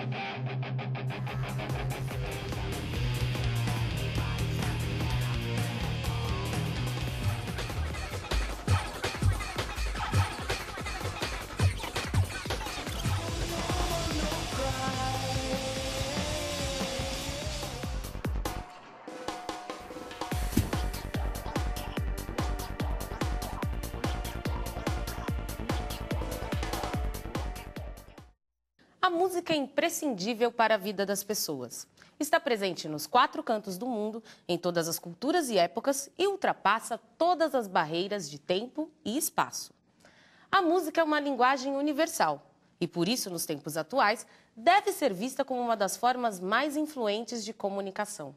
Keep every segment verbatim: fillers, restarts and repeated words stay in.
A música é imprescindível para a vida das pessoas. Está presente nos quatro cantos do mundo, em todas as culturas e épocas e ultrapassa todas as barreiras de tempo e espaço. A música é uma linguagem universal e, por isso, nos tempos atuais, deve ser vista como uma das formas mais influentes de comunicação.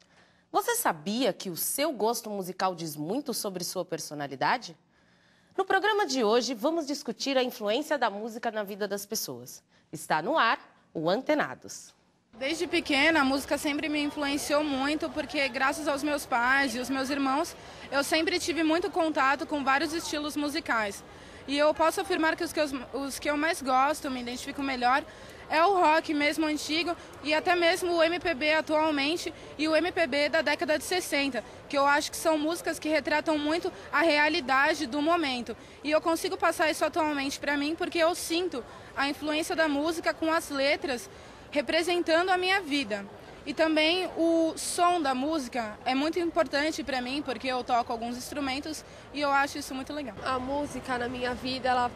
Você sabia que o seu gosto musical diz muito sobre sua personalidade? No programa de hoje, vamos discutir a influência da música na vida das pessoas. Está no ar o Antenados. Desde pequena, a música sempre me influenciou muito, porque graças aos meus pais e os meus irmãos, eu sempre tive muito contato com vários estilos musicais. E eu posso afirmar que os que eu, os que eu mais gosto, me identifico melhor, é o rock mesmo antigo e até mesmo o M P B atualmente e o M P B da década de sessenta, que eu acho que são músicas que retratam muito a realidade do momento. E eu consigo passar isso atualmente para mim porque eu sinto a influência da música com as letras representando a minha vida. E também o som da música é muito importante para mim porque eu toco alguns instrumentos e eu acho isso muito legal. A música na minha vida, ela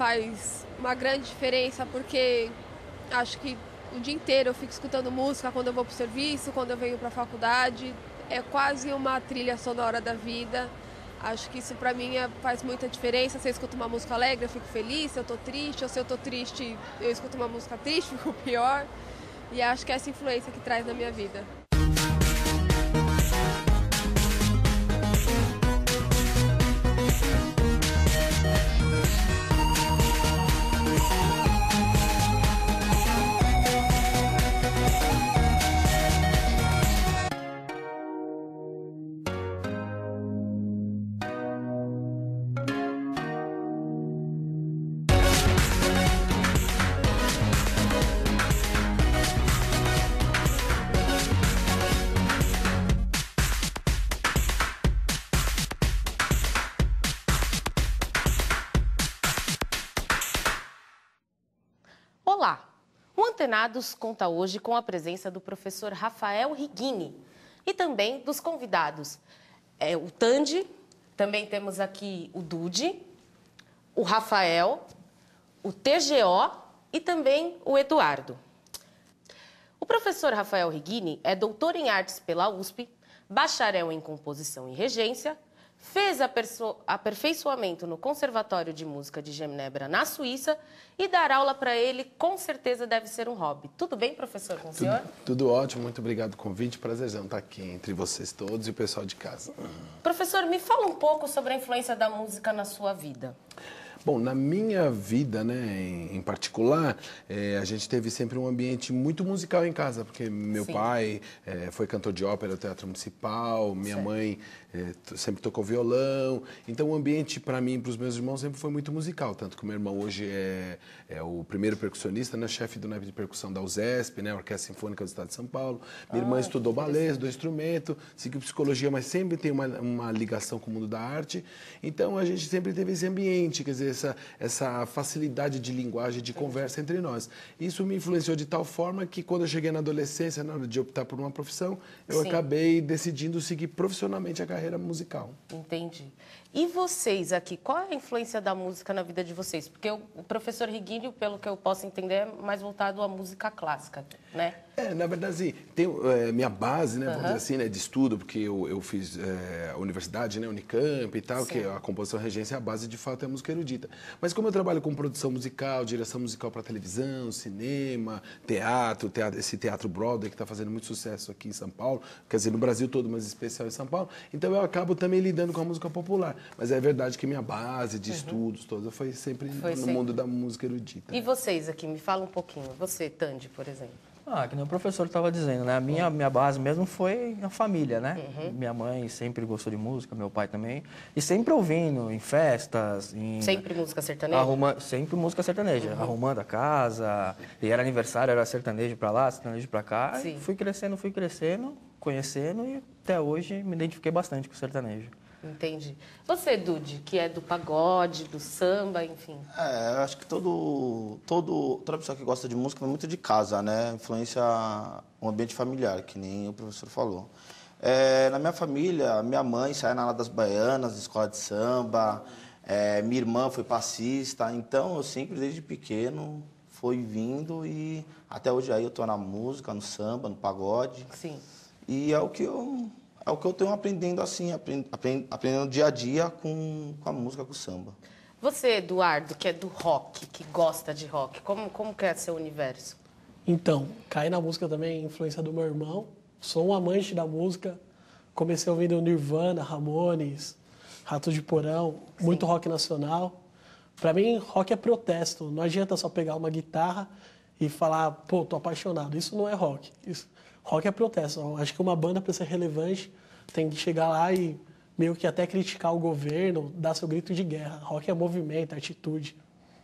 faz uma grande diferença porque acho que o dia inteiro eu fico escutando música quando eu vou para o serviço, quando eu venho para a faculdade. É quase uma trilha sonora da vida. Acho que isso para mim é, faz muita diferença. Se eu escuto uma música alegre, eu fico feliz. Se eu estou triste, ou se eu estou triste, eu escuto uma música triste, fico pior. E acho que é essa influência que traz na minha vida. Olá! O Antenados conta hoje com a presença do professor Rafael Righini e também dos convidados. É, o Tandy, também temos aqui o Dude, o Rafael, o T G O e também o Eduardo. O professor Rafael Righini é doutor em artes pela U S P, bacharel em composição e regência, fez aperfeiçoamento no Conservatório de Música de Genebra, na Suíça, e dar aula para ele, com certeza, deve ser um hobby. Tudo bem, professor, com o senhor? Tudo, tudo ótimo, muito obrigado pelo convite. Prazerzão estar aqui entre vocês todos e o pessoal de casa. Professor, me fala um pouco sobre a influência da música na sua vida. Bom, na minha vida, né, em, em particular, é, a gente teve sempre um ambiente muito musical em casa, porque meu Sim. pai é, foi cantor de ópera do Teatro Municipal, minha certo. mãe é, sempre tocou violão, então o ambiente para mim e para os meus irmãos sempre foi muito musical, tanto que o meu irmão hoje é, é o primeiro percussionista, né, chefe do naipe de percussão da U S E S P, né, Orquestra Sinfônica do Estado de São Paulo. Minha ah, irmã estudou balé, estudou instrumento, seguiu psicologia, mas sempre tem uma, uma ligação com o mundo da arte, então a gente sempre teve esse ambiente, quer dizer, Essa, essa facilidade de linguagem, de conversa entre nós. Isso me influenciou de tal forma que quando eu cheguei na adolescência, na hora de optar por uma profissão, eu Sim. acabei decidindo seguir profissionalmente a carreira musical. Entendi. E vocês aqui, qual é a influência da música na vida de vocês? Porque o professor Righini, pelo que eu posso entender, é mais voltado à música clássica, né? É, na verdade, assim, tem é, minha base, né, vamos uhum. dizer assim, né, de estudo, porque eu, eu fiz é, a universidade, né, Unicamp e tal, Sim. que a composição regência, a base de fato é a música erudita. Mas como eu trabalho com produção musical, direção musical para televisão, cinema, teatro, teatro, esse teatro Broadway que está fazendo muito sucesso aqui em São Paulo, quer dizer, no Brasil todo, mas especial em São Paulo, então eu acabo também lidando com a música popular. Mas é verdade que minha base de uhum. estudos toda foi sempre foi no sempre. mundo da música erudita. E vocês aqui, me fala um pouquinho. Você, Tandy, por exemplo. Ah, que nem o professor estava dizendo, né? A minha, minha base mesmo foi a família, né? Uhum. Minha mãe sempre gostou de música, meu pai também. E sempre ouvindo, em festas, em... Sempre música sertaneja? Arruma... Sempre música sertaneja, uhum. Arrumando a casa. E era aniversário, era sertanejo pra lá, sertanejo pra cá. Sim. E fui crescendo, fui crescendo, conhecendo e até hoje me identifiquei bastante com o sertanejo. Entendi. Você, Dude, que é do pagode, do samba, enfim. É, eu acho que todo, todo, toda pessoa que gosta de música vai muito de casa, né? Influencia o ambiente familiar, que nem o professor falou. É, na minha família, minha mãe saiu na ala das baianas, da escola de samba, é, minha irmã foi passista, então eu sempre, desde pequeno, fui vindo e até hoje aí eu tô na música, no samba, no pagode. Sim. E é o que eu... É o que eu tenho aprendendo assim, aprend, aprend, aprendendo dia a dia com, com a música, com o samba. Você, Eduardo, que é do rock, que gosta de rock, como, como que é seu universo? Então, caí na música também, influência do meu irmão. Sou um amante da música. Comecei ouvindo Nirvana, Ramones, Ratos de Porão, Sim. muito rock nacional. Para mim, rock é protesto. Não adianta só pegar uma guitarra e falar, pô, tô apaixonado. Isso não é rock. Isso... Rock é protesto. Acho que uma banda, para ser relevante, tem que chegar lá e meio que até criticar o governo, dar seu grito de guerra. Rock é movimento, é atitude.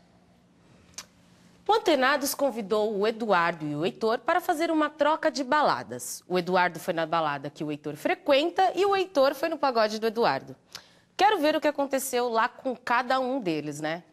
O Antenados convidou o Eduardo e o Heitor para fazer uma troca de baladas. O Eduardo foi na balada que o Heitor frequenta e o Heitor foi no pagode do Eduardo. Quero ver o que aconteceu lá com cada um deles, né?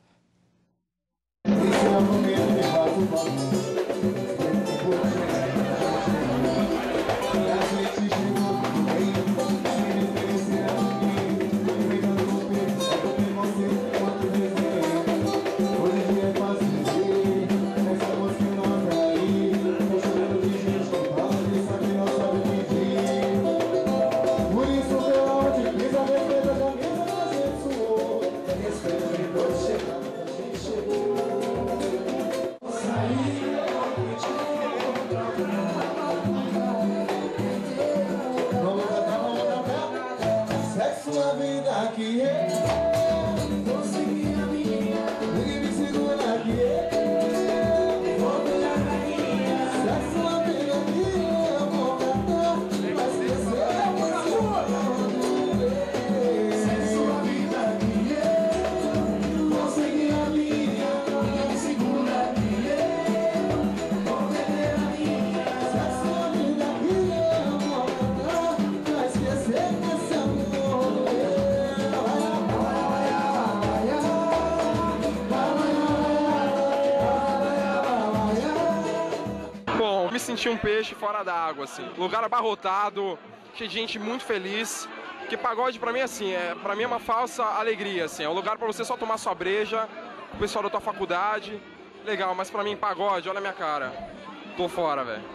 Me senti um peixe fora d'água, assim. Lugar abarrotado, cheio de gente muito feliz. Porque pagode pra mim, assim, é, pra mim é uma falsa alegria, assim. É um lugar pra você só tomar sua breja, o pessoal da tua faculdade. Legal, mas pra mim, pagode, olha a minha cara. Tô fora, velho.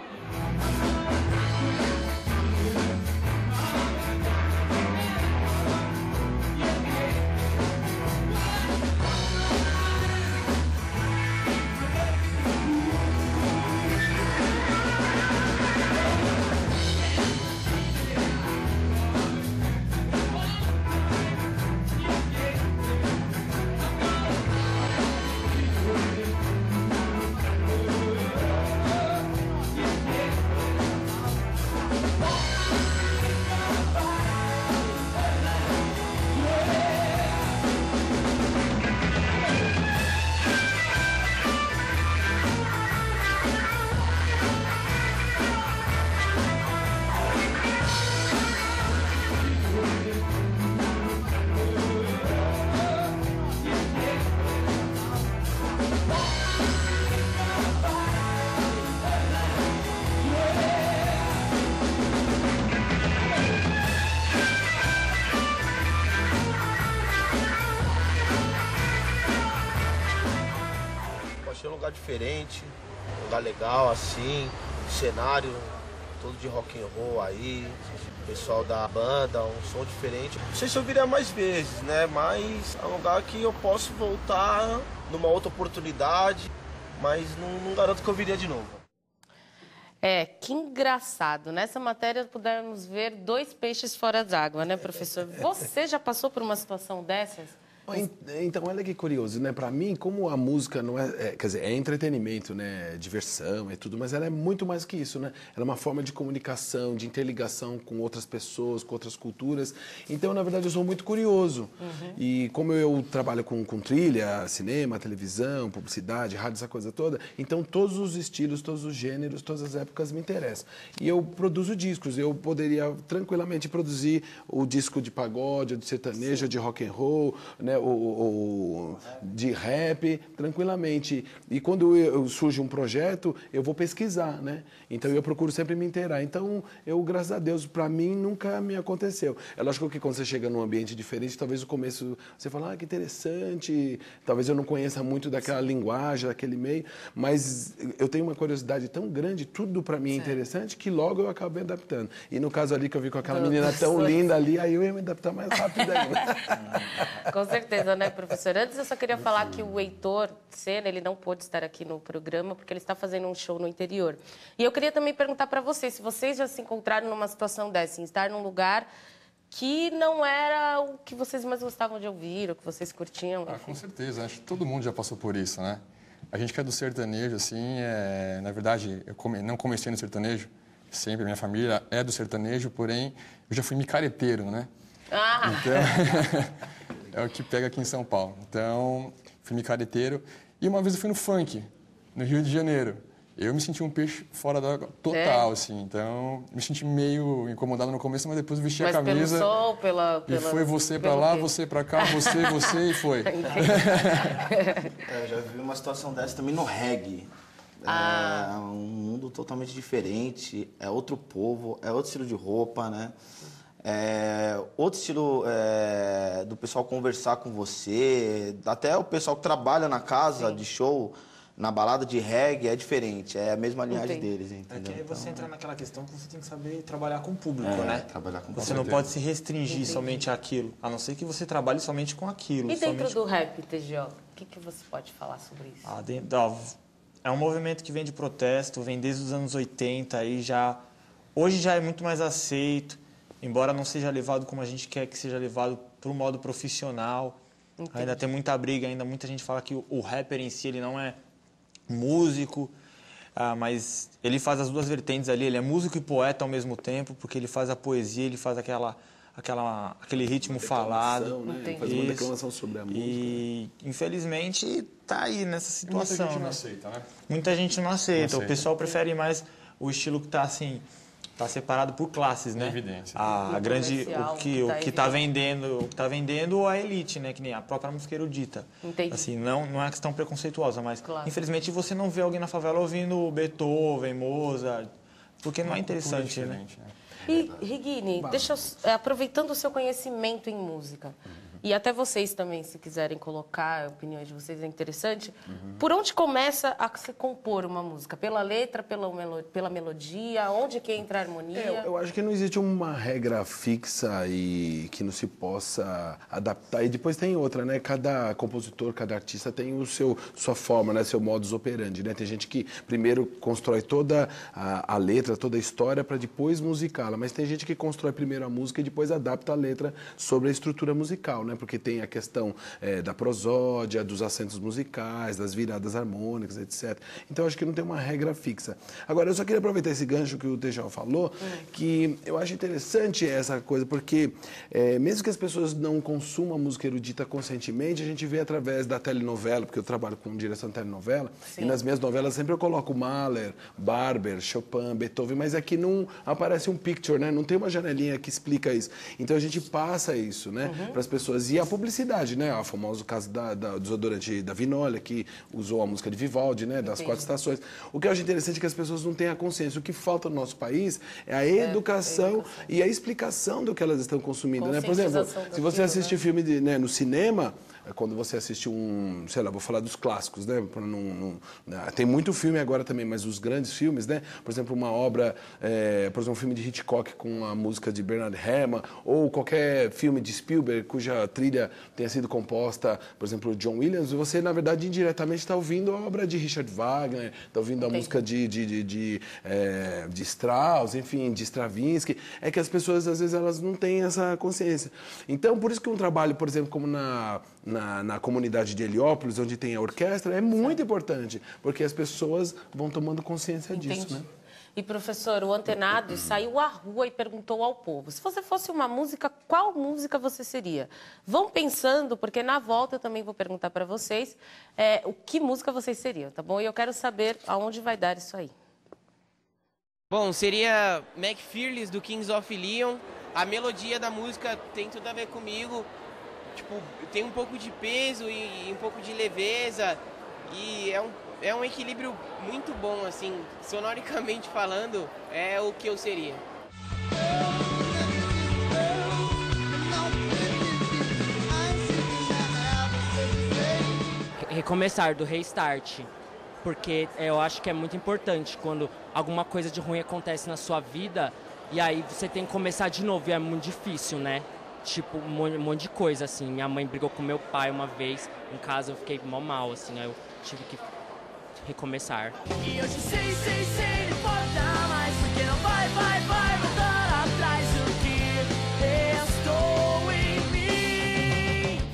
Achei um lugar diferente, um lugar legal assim, cenário todo de rock and roll aí, pessoal da banda, um som diferente. Não sei se eu viria mais vezes, né? Mas é um lugar que eu posso voltar numa outra oportunidade, mas não, não garanto que eu viria de novo. É, que engraçado. Nessa matéria pudemos ver dois peixes fora d'água, né, professor? Você já passou por uma situação dessas? Então, olha que curioso, né? Para mim, como a música não é, é, quer dizer, é entretenimento, né? Diversão e tudo, mas ela é muito mais que isso, né? Ela é uma forma de comunicação, de interligação com outras pessoas, com outras culturas. Então, na verdade, eu sou muito curioso. Uhum. E como eu trabalho com, com trilha, cinema, televisão, publicidade, rádio, essa coisa toda, então todos os estilos, todos os gêneros, todas as épocas me interessam. E eu produzo discos. Eu poderia tranquilamente produzir o disco de pagode, de sertanejo, de rock and roll, né? O, o, de rap, tranquilamente. E quando eu, surge um projeto, eu vou pesquisar, né? Então eu procuro sempre me inteirar. Então, eu, graças a Deus, para mim nunca me aconteceu. É lógico que quando você chega num ambiente diferente, talvez no começo você fala, ah, que interessante, talvez eu não conheça muito daquela linguagem, daquele meio, mas eu tenho uma curiosidade tão grande, tudo para mim é interessante, que logo eu acabo me adaptando. E no caso ali que eu vi com aquela menina tão linda ali, aí eu ia me adaptar mais rápido ainda. Com certeza, né, professor? Antes eu só queria falar que o Heitor Senna, ele não pôde estar aqui no programa porque ele está fazendo um show no interior. E eu queria também perguntar para vocês, se vocês já se encontraram numa situação dessa, em estar num lugar que não era o que vocês mais gostavam de ouvir, o que vocês curtiam. Ah, com certeza, acho que todo mundo já passou por isso, né? A gente que é do sertanejo, assim, é... na verdade, eu come... não comecei no sertanejo, sempre minha família é do sertanejo, porém, eu já fui micareteiro, né? Ah! Então... É o que pega aqui em São Paulo. Então, fui micareteiro. E uma vez eu fui no funk, no Rio de Janeiro. Eu me senti um peixe fora da água total, é. assim. Então, me senti meio incomodado no começo, mas depois vesti mas a camisa. Pelo sol, pela, pela... E foi você pra lá, quê? Você pra cá, você, você e foi. É, eu já vi uma situação dessa também no reggae. Ah. É um mundo totalmente diferente, é outro povo, é outro estilo de roupa, né? É, outro estilo é, do pessoal conversar com você, até o pessoal que trabalha na casa Sim. de show, na balada de reggae, é diferente, é a mesma linhagem Entendi. deles, entendeu? É que aí você então, entra naquela questão que você tem que saber trabalhar com o público, é, né? Trabalhar com você não pode se restringir Entendi. somente àquilo, a não ser que você trabalhe somente com aquilo. E dentro somente... do rap, T G O, o que, que você pode falar sobre isso? Ah, dentro, ó, é um movimento que vem de protesto, vem desde os anos oitenta, aí já, hoje já é muito mais aceito. Embora não seja levado como a gente quer que seja levado para o modo profissional. Entendi. Ainda tem muita briga, ainda muita gente fala que o, o rapper em si ele não é músico, ah, mas ele faz as duas vertentes ali, ele é músico e poeta ao mesmo tempo, porque ele faz a poesia, ele faz aquela, aquela, aquele ritmo falado. Né? Ele faz uma declamação sobre a música. E infelizmente está aí nessa situação. Muita gente né? não aceita, né? Muita gente não aceita, não aceita. O pessoal é. prefere mais o estilo que está assim... Está separado por classes, né? É evidência. A, a grande, o que o que está vendendo, o que está vendendo a elite, né? Que nem a própria música erudita. Entendi. Assim, não não é questão preconceituosa, mas claro. infelizmente você não vê alguém na favela ouvindo Beethoven, Mozart, porque não é interessante, né? E Higini, deixa eu, aproveitando o seu conhecimento em música. E até vocês também, se quiserem colocar a opinião de vocês, é interessante. Uhum. Por onde começa a se compor uma música? Pela letra, pela, melo, pela melodia? Onde que entra a harmonia? É, eu acho que não existe uma regra fixa e que não se possa adaptar. E depois tem outra, né? Cada compositor, cada artista tem o seu, sua forma, né? Seu modus operandi, né? Tem gente que primeiro constrói toda a, a letra, toda a história para depois musicá-la. Mas tem gente que constrói primeiro a música e depois adapta a letra sobre a estrutura musical, né? Porque tem a questão é, da prosódia, dos acentos musicais, das viradas harmônicas, etcétera. Então, acho que não tem uma regra fixa. Agora, eu só queria aproveitar esse gancho que o Tejal falou, hum. que eu acho interessante essa coisa, porque é, mesmo que as pessoas não consumam a música erudita conscientemente, a gente vê através da telenovela, porque eu trabalho com direção de telenovela, Sim. e nas minhas novelas sempre eu coloco Mahler, Barber, Chopin, Beethoven, mas aqui não aparece um picture, né? Não tem uma janelinha que explica isso. Então, a gente passa isso, né? Uhum. Para as pessoas. E a publicidade, né? O famoso caso da, da, do desodorante da Vinólia, que usou a música de Vivaldi, né? Das Entendi. Quatro estações. O que eu acho interessante é que as pessoas não têm a consciência. O que falta no nosso país é a educação, é, a educação. e a explicação do que elas estão consumindo, né? Por exemplo, se você assiste né? filme de, né, no cinema, quando você assiste um, sei lá, vou falar dos clássicos, né? Não, não, tem muito filme agora também, mas os grandes filmes, né? Por exemplo, uma obra, é, por exemplo, um filme de Hitchcock com a música de Bernard Herrmann, ou qualquer filme de Spielberg cuja trilha tenha sido composta, por exemplo, John Williams, você, na verdade, indiretamente está ouvindo a obra de Richard Wagner, está ouvindo a Entendi. música de, de, de, de, é, de Strauss, enfim, de Stravinsky. É que as pessoas, às vezes, elas não têm essa consciência. Então, por isso que um trabalho, por exemplo, como na... na, na comunidade de Heliópolis, onde tem a orquestra, é muito importante, porque as pessoas vão tomando consciência Entendi. disso, né? E, professor, o Antenado saiu à rua e perguntou ao povo, se você fosse uma música, qual música você seria? Vão pensando, porque na volta eu também vou perguntar para vocês é, o que música vocês seriam, tá bom? E eu quero saber aonde vai dar isso aí. Bom, seria Mac Fearless, do Kings of Leon. A melodia da música tem tudo a ver comigo. Tipo, tem um pouco de peso e um pouco de leveza. E é um, é um equilíbrio muito bom, assim, sonoricamente falando, é o que eu seria. Recomeçar, do Restart. Porque eu acho que é muito importante quando alguma coisa de ruim acontece na sua vida e aí você tem que começar de novo e é muito difícil, né? Tipo, um monte de coisa, assim. Minha mãe brigou com meu pai uma vez, em casa eu fiquei mó mal, assim, aí eu tive que recomeçar. E hoje sei, sei, sei, não importa mais, porque não vai, vai, vai voltar atrás do que restou em mim.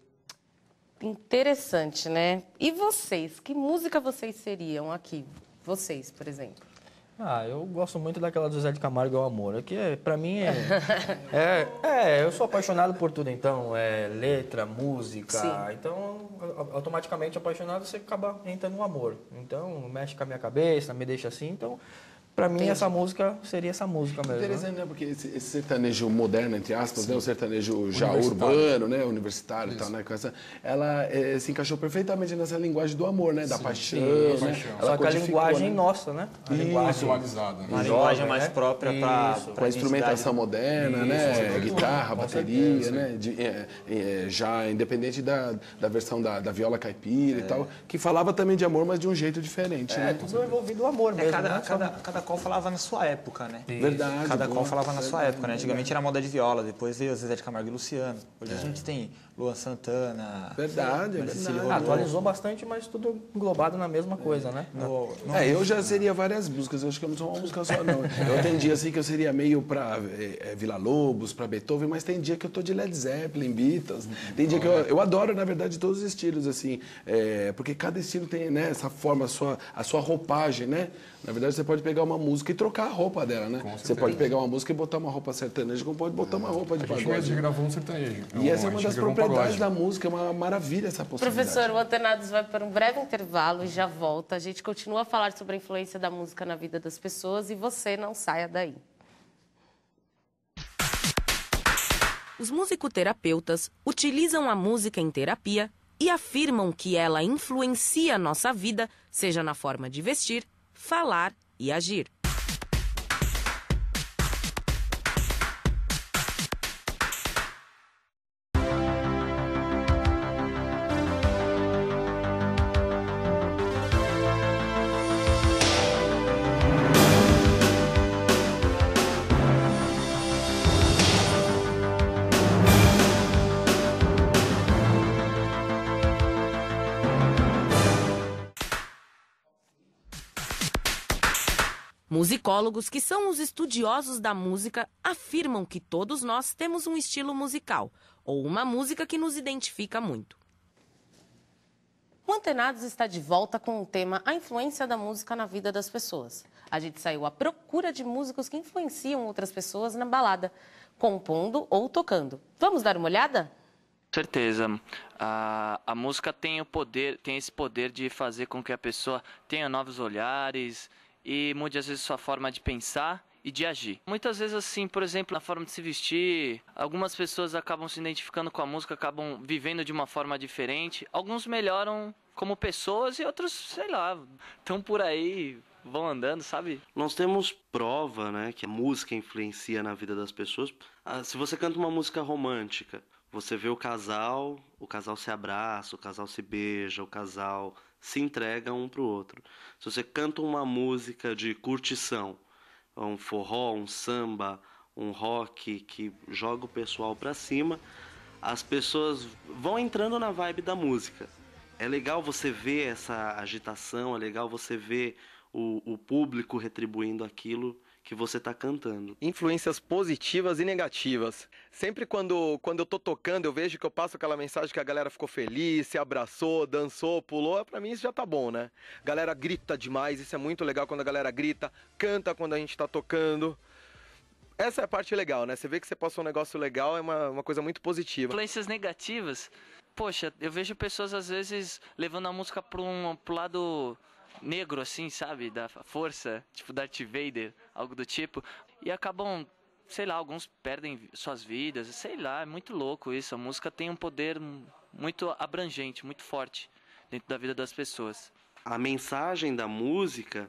Interessante, né? E vocês? Que música vocês seriam aqui? Vocês, por exemplo. Ah, eu gosto muito daquela do Zé de Camargo, É o Amor. Que é, pra mim é, é... É, eu sou apaixonado por tudo, então. É letra, música. Sim. Então, automaticamente apaixonado, você acaba entrando no amor. Então, mexe com a minha cabeça, me deixa assim. Então, pra mim, Entendi. essa música seria essa música mesmo. Interessante, né? Porque esse, esse sertanejo moderno, entre aspas, né? O sertanejo já urbano, né? Universitário e tal, né? Com essa, ela é, se encaixou perfeitamente nessa linguagem do amor, né? Da Sim. paixão, Sim, né? paixão. Ela Só que a linguagem né? nossa, né? A Isso. linguagem atualizada. Né? Uma linguagem mais própria para Com a instrumentação moderna, Isso. né? Guitarra, Com bateria, certeza. né? De, é, é, já independente da, da versão da, da viola caipira é. e tal, que falava também de amor, mas de um jeito diferente, é, né? tudo envolvido no amor mesmo, é, cada, né? cada, cada qual falava na sua época, né? Verdade. Cada bom. qual falava na sua época, né? Antigamente era moda de viola, depois veio Zezé de Camargo e Luciano. Hoje É. a gente tem Luan Santana. Verdade, é verdade. Atualizou bastante, mas tudo englobado na mesma coisa, né? No, no... É, eu já seria várias músicas, eu acho que eu não sou uma música só, não. Eu tenho dia assim que eu seria meio pra é, Vila Lobos, pra Beethoven, mas tem dia que eu tô de Led Zeppelin, Beatles. Tem dia que eu, eu adoro, na verdade, todos os estilos, assim, é, porque cada estilo tem, né, essa forma, a sua, a sua roupagem, né? Na verdade, você pode pegar uma música e trocar a roupa dela, né? Você pode pegar uma música e botar uma roupa sertaneja, como pode botar uma roupa de a pagode. A gente gravou um sertanejo. E essa é uma das propriedades da música, é uma maravilha essa possibilidade. Professor, o Antenados vai para um breve intervalo e já volta. A gente continua a falar sobre a influência da música na vida das pessoas e você não saia daí. Os musicoterapeutas utilizam a música em terapia e afirmam que ela influencia nossa vida, seja na forma de vestir, falar e agir. Musicólogos, que são os estudiosos da música, afirmam que todos nós temos um estilo musical, ou uma música que nos identifica muito. O Antenados está de volta com o tema A Influência da Música na Vida das Pessoas. A gente saiu à procura de músicos que influenciam outras pessoas na balada, compondo ou tocando. Vamos dar uma olhada? Com certeza. A, a música tem o poder, tem esse poder de fazer com que a pessoa tenha novos olhares e mude às vezes sua forma de pensar e de agir. Muitas vezes assim, por exemplo, na forma de se vestir, algumas pessoas acabam se identificando com a música, acabam vivendo de uma forma diferente. Alguns melhoram como pessoas e outros, sei lá, estão por aí, vão andando, sabe? Nós temos prova, né, que a música influencia na vida das pessoas. Ah, se você canta uma música romântica, você vê o casal, o casal se abraça, o casal se beija, o casal se entrega um para o outro. Se você canta uma música de curtição, um forró, um samba, um rock que joga o pessoal para cima, as pessoas vão entrando na vibe da música. É legal você ver essa agitação, é legal você ver o, o público retribuindo aquilo que você está cantando. Influências positivas e negativas. Sempre quando, quando eu tô tocando, eu vejo que eu passo aquela mensagem que a galera ficou feliz, se abraçou, dançou, pulou, pra mim isso já tá bom, né? A galera grita demais, isso é muito legal quando a galera grita, canta quando a gente tá tocando. Essa é a parte legal, né? Você vê que você passou um negócio legal, é uma, uma coisa muito positiva. Influências negativas, poxa, eu vejo pessoas às vezes levando a música pro, um, pro lado negro, assim, sabe? Da força, tipo Darth Vader, algo do tipo. E acabam, sei lá, alguns perdem suas vidas, sei lá, é muito louco isso. A música tem um poder muito abrangente, muito forte dentro da vida das pessoas. A mensagem da música,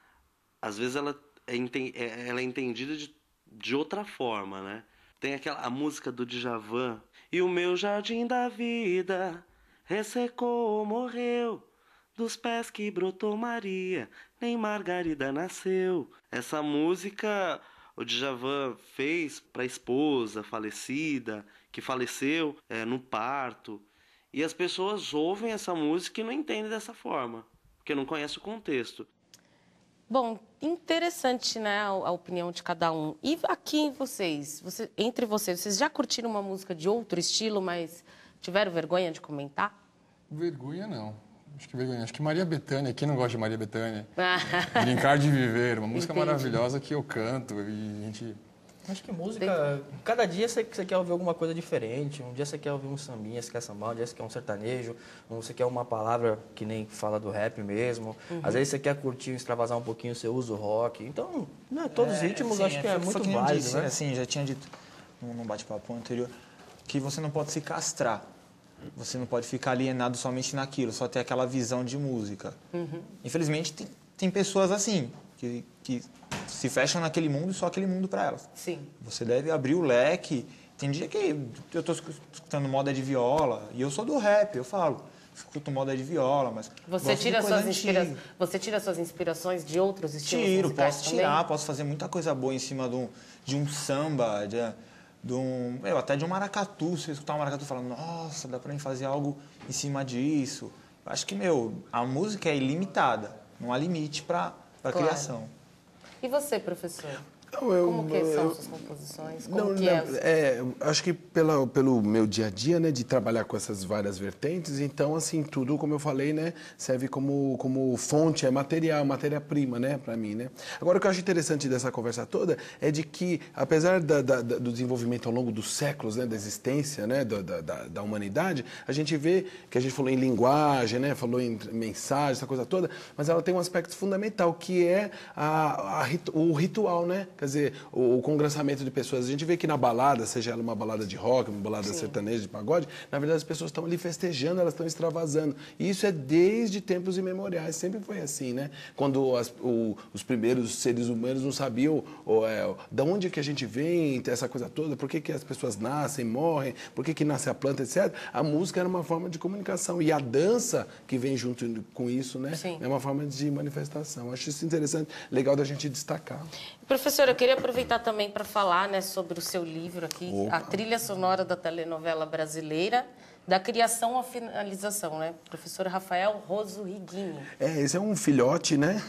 às vezes ela é, ela é entendida de, de outra forma, né? Tem aquela a música do Djavan. E o meu jardim da vida ressecou, morreu. Dos pés que brotou Maria, nem Margarida nasceu. Essa música o Djavan fez para a esposa falecida, que faleceu é, no parto. E as pessoas ouvem essa música e não entendem dessa forma, porque não conhecem o contexto. Bom, interessante, né, a, a opinião de cada um. E aqui vocês, você, entre vocês, vocês já curtiram uma música de outro estilo, mas tiveram vergonha de comentar? Vergonha não. Acho que vergonha. Acho que Maria Bethânia, quem não gosta de Maria Bethânia? Brincar de Viver, uma música Entendi. maravilhosa que eu canto e a gente... Acho que música, cada dia você, você quer ouvir alguma coisa diferente. Um dia você quer ouvir um sambinha, você quer sambar, um dia você quer um sertanejo, um você quer uma palavra que nem fala do rap mesmo. Uhum. Às vezes você quer curtir, extravasar um pouquinho, você usa o rock. Então, né, todos os ritmos assim, acho que é, foi- muito foi que nem eu válido, disse, né? Assim, já tinha dito num bate-papo anterior que você não pode se castrar. Você não pode ficar alienado somente naquilo, só ter aquela visão de música. Uhum. Infelizmente, tem, tem pessoas assim, que, que se fecham naquele mundo e só aquele mundo para elas. Sim. Você deve abrir o leque. Tem dia que eu estou escutando moda de viola e eu sou do rap, eu falo, escuto moda de viola, mas Você gosto de tira, coisa suas inspira... antiga. você tira suas inspirações de outros estilos Tiro, musicais posso também? tirar, posso fazer muita coisa boa em cima de um, de um samba, de, de um, eu, até de um maracatu. Se eu escutar um maracatu falando, nossa, dá pra mim fazer algo em cima disso. Eu acho que, meu, a música é ilimitada, não há limite para a Claro. criação. E você, professor? Não, eu- Como que são eu- suas composições? Como Não, que não, é? é, acho que pela, pelo meu dia a dia, né, de trabalhar com essas várias vertentes, então, assim, tudo, como eu falei, né, serve como, como fonte, é material, matéria-prima, né, para mim, né. Agora, o que eu acho interessante dessa conversa toda é de que, apesar da, da- da- do desenvolvimento ao longo dos séculos, né, da existência, né, da, da, da- da humanidade, a gente vê que a gente falou em linguagem, né, falou em mensagem, essa coisa toda, mas ela tem um aspecto fundamental, que é a, a rit- o ritual, né, quer dizer, o, o congressamento de pessoas. A gente vê que na balada, seja ela uma balada de rock, uma balada Sim. sertaneja, de pagode, na verdade as pessoas estão ali festejando, elas estão extravasando. E isso é desde tempos imemoriais, sempre foi assim, né? Quando as- o- os primeiros seres humanos não sabiam ou, é, da onde que a gente vem, essa coisa toda, por que, que as pessoas nascem, morrem, por que, que nasce a planta, etcétera. A música era uma forma de comunicação. E a dança que vem junto com isso, né? Sim. É uma forma de manifestação. Acho isso interessante, legal da gente destacar. Professor, eu queria aproveitar também para falar, né, sobre o seu livro aqui, Opa. a trilha sonora da telenovela brasileira, da criação à finalização, né? Professor Rafael Roso Righini. É, esse é um filhote, né?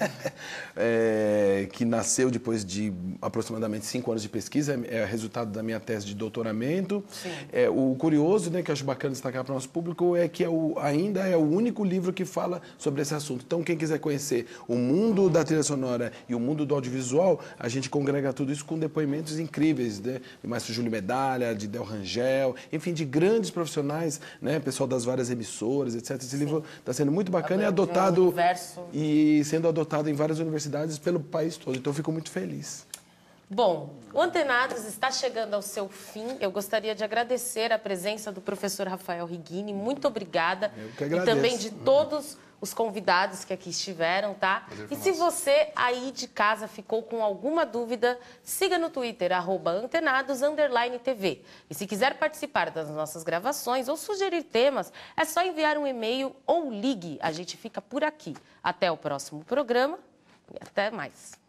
É, que nasceu depois de aproximadamente cinco anos de pesquisa, é resultado da minha tese de doutoramento. Sim. É, o curioso, né, que eu acho bacana destacar para o nosso público, é que é o, ainda é o único livro que fala sobre esse assunto. Então, quem quiser conhecer o mundo da trilha sonora e o mundo do audiovisual, a gente congrega tudo isso com depoimentos incríveis, né? De Maestro Júlio Medalha, de Del Rangel, enfim, de grandes profissionais, né? Pessoal das várias emissoras, etcétera. Esse livro está sendo muito bacana e Abrangendo o adotado universo. e sendo adotado em várias universidades pelo país todo. Então, eu fico muito feliz. Bom, o Antenados está chegando ao seu fim. Eu gostaria de agradecer a presença do professor Rafael Righini. Muito obrigada. Eu que E agradeço. também de todos os convidados que aqui estiveram, tá? E se você aí de casa ficou com alguma dúvida, siga no Twitter, arroba antenados, underline T V. E se quiser participar das nossas gravações ou sugerir temas, é só enviar um e-mail ou ligue. A gente fica por aqui. Até o próximo programa e até mais.